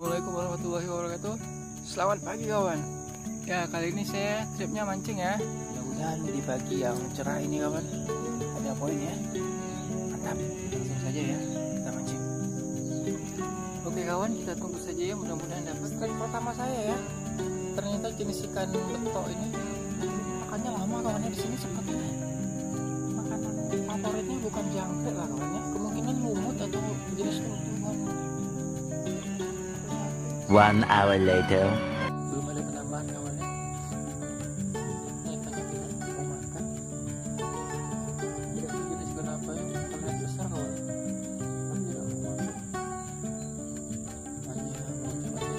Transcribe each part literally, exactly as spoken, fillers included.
Assalamualaikum warahmatullahi wabarakatuh. Selamat pagi kawan. Ya, kali ini saya tripnya mancing ya. Mudah-mudahan di pagi yang cerah ini kawan ada poin ya. Mantap. Langsung saja ya kita mancing. Oke kawan, kita tunggu saja ya, mudah-mudahan dapat. Kali pertama saya ya. Ternyata jenis ikan betok ini makannya lama kawannya di sini sepertinya. Makanan favoritnya bukan jangkrik lah kawannya. Kemungkinan lumut atau jenis tumbuhan. One hour later. Belum ada penambahan kawannya. Ini ikannya tidak mau makan. Tidak jenis kenapa ya? Terlihat besar kawan. Tapi tidak mau makan. Hanya macam-macam.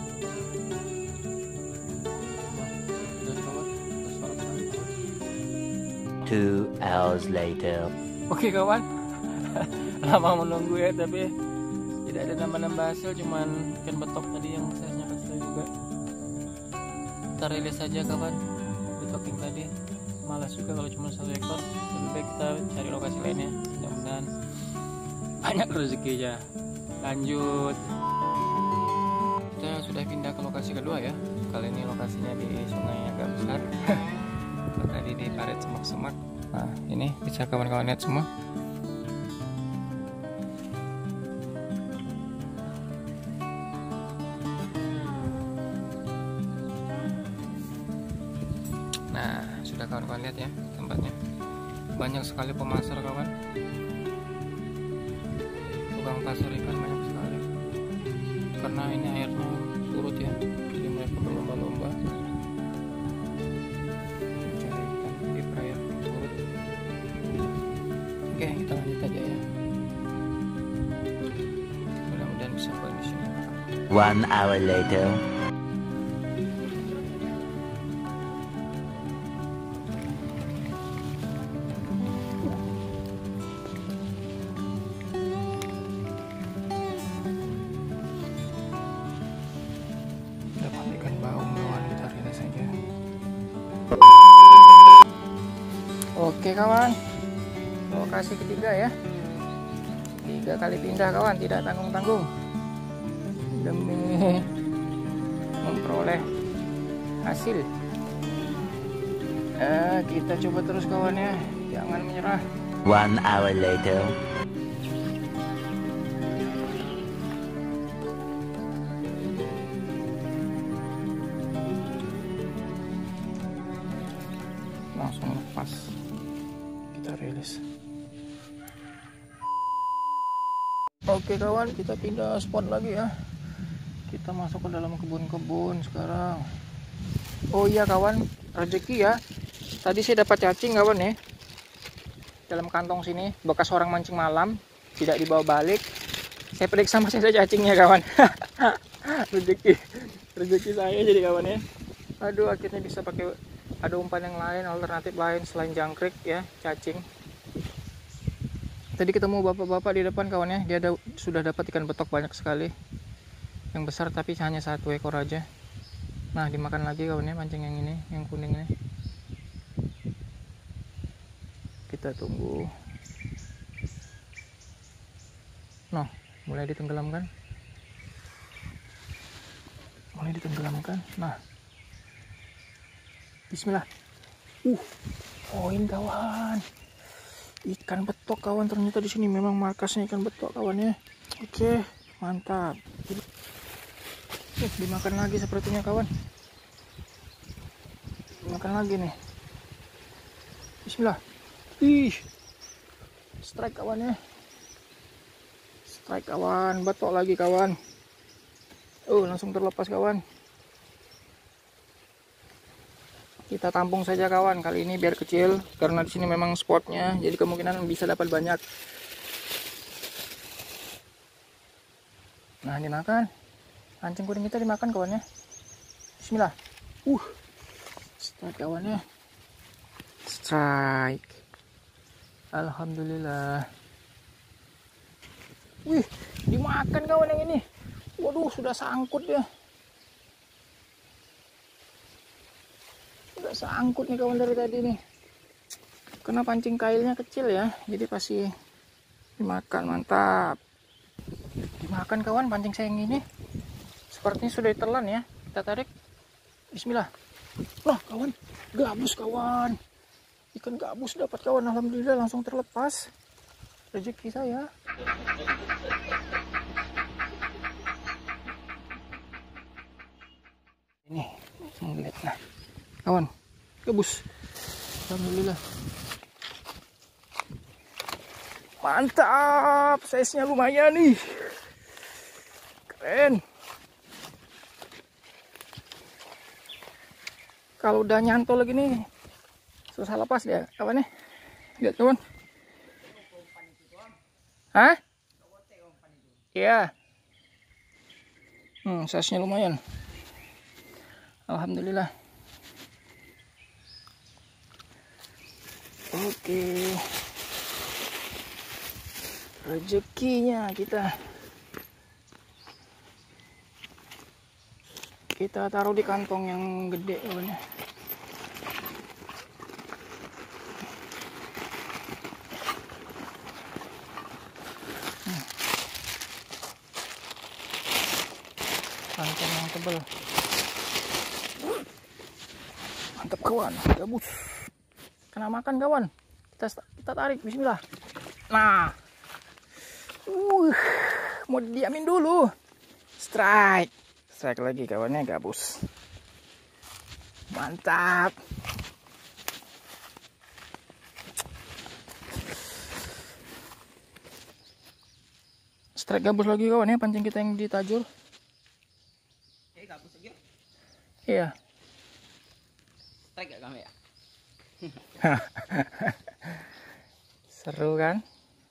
Dan kawan, besar sekali kawan. Two hours later. Oke kawan, lama menunggu ya, tapi tidak ada nambah-nambah hasil, cuman ikan betok tadi yang saya kasih tahu juga. Kita rilis saja kawan, betoking tadi. Malas juga kalau cuma satu ekor. Lebih baik kita cari lokasi lainnya. Mudah-mudahan banyak rezeki ya. Lanjut. Kita sudah pindah ke lokasi kedua ya. Kali ini lokasinya di sungai agak besar. Tadi di parit semak-semak. Nah ini bisa kawan-kawan lihat semua. Nah, sudah kawan-kawan lihat ya tempatnya. Banyak sekali pemasar kawan. Tukang pasar ikan banyak sekali. Karena ini airnya surut ya. Jadi mereka berlomba-lomba mencari ikan di perairan surut. Oke, kita lanjut aja ya. Mudah-mudahan bisa poin di sini. One hour later. Oke kawan, lokasi ketiga ya. Tiga kali pindah kawan, tidak tanggung-tanggung demi memperoleh hasil. Eh, kita coba terus kawan ya, jangan menyerah. One hour later. Langsung lepas, kita rilis. Oke kawan, kita pindah spot lagi ya. Kita masuk ke dalam kebun-kebun sekarang. Oh iya kawan, rezeki ya. Tadi saya dapat cacing kawan ya, dalam kantong sini, bekas orang mancing malam, tidak dibawa balik. Saya periksa masih ada cacingnya kawan. Rezeki, rezeki saya jadi kawan ya. Aduh, akhirnya bisa pakai ada umpan yang lain, alternatif lain selain jangkrik ya, cacing. Tadi ketemu bapak-bapak di depan kawan ya, dia ada, sudah dapat ikan betok banyak sekali. Yang besar tapi hanya satu ekor aja. Nah, dimakan lagi kawan ya, mancing yang ini, yang kuning ini. Kita tunggu. Noh, mulai ditenggelamkan. Mulai ditenggelamkan. Nah. Bismillah. Uh, poin kawan. Ikan betok kawan, ternyata di sini memang markasnya ikan betok kawan ya. Oke, mantap. Uh, dimakan lagi sepertinya kawan. Dimakan lagi nih. Bismillah. Ih, strike kawan ya. Strike kawan, betok lagi kawan. Oh, langsung terlepas kawan. Kita tampung saja kawan kali ini biar kecil, karena di sini memang spotnya, jadi kemungkinan bisa dapat banyak. Nah, dimakan. Pancing kuning kita dimakan kawannya. Bismillah. Uh, strike kawannya. Strike. Alhamdulillah. Wih, dimakan kawan yang ini. Waduh, sudah sangkut ya. Sudah sangkut nih kawan dari tadi nih. Karena pancing kailnya kecil ya, jadi pasti dimakan. Mantap. Dimakan kawan pancing saya yang ini. Sepertinya sudah ditelan ya. Kita tarik. Bismillah. Nah kawan, gabus kawan. Ikan gabus dapat kawan. Alhamdulillah langsung terlepas. Rezeki saya. Ini ngeliat nah kawan, gabus. Alhamdulillah. Mantap, size-nya lumayan nih. Keren. Kalau udah nyantol lagi nih, susah lepas dia kawan nih. Lihat kawan. Hah? Iya. Hmm, size-nya lumayan. Alhamdulillah. Oke. Rezekinya kita. Kita taruh di kantong yang gede kawan ya. Hmm. Kantong yang tebal. Mantap kawan, gabus. Kena makan kawan. Kita kita tarik, bismillah. Nah. Uh, mau diamin dulu. Strike. Strike lagi kawannya, gabus. Mantap. Strike gabus lagi kawan ya, pancing kita yang ditajur. Eh, gabus lagi. Iya. Strike gak kami ya? Seru kan?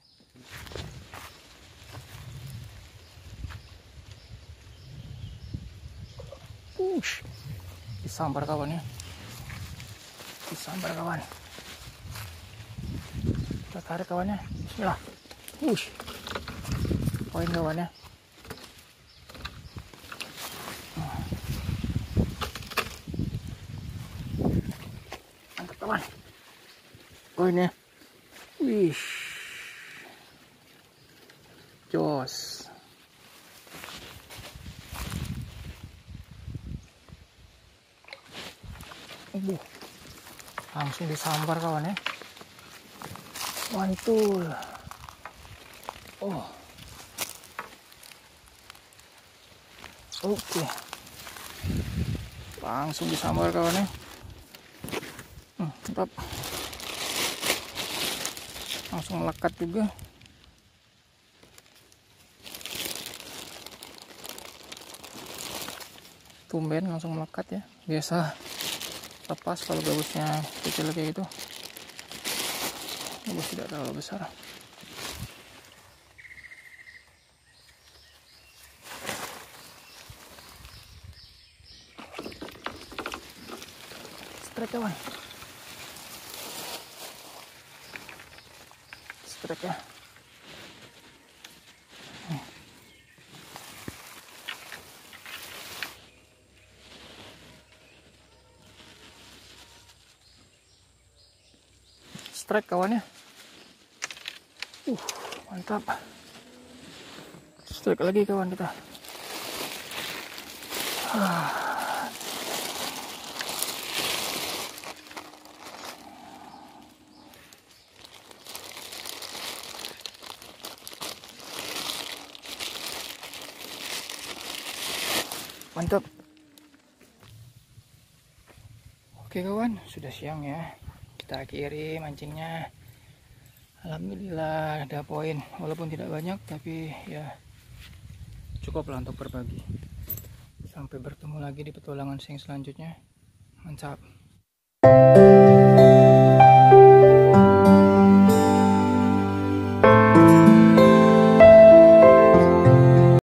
Push. Disambar kawan ya. Disambar kawan. Kita tarik kawannya. Bismillah. Push. Poin kawannya. Mantap kawan. Poinnya. Wih. Jos. Uh, langsung disambar kawan ya. Mantul. Oh. Oke. Langsung disambar kawan ya. Hmm, mantap. Langsung melekat juga. Tumben langsung melekat ya. Biasa lepas kalau gabusnya kecil kayak gitu. Gabus tidak terlalu besar. Strike kawan. Strike ya. Strike kawannya. Uh, mantap. Strike lagi kawan kita. Ah. Mantap. Oke kawan, sudah siang ya. Kita akhiri mancingnya. Alhamdulillah ada poin, walaupun tidak banyak tapi ya cukup lah untuk berbagi. Sampai bertemu lagi di petualangan sing selanjutnya. Mantap.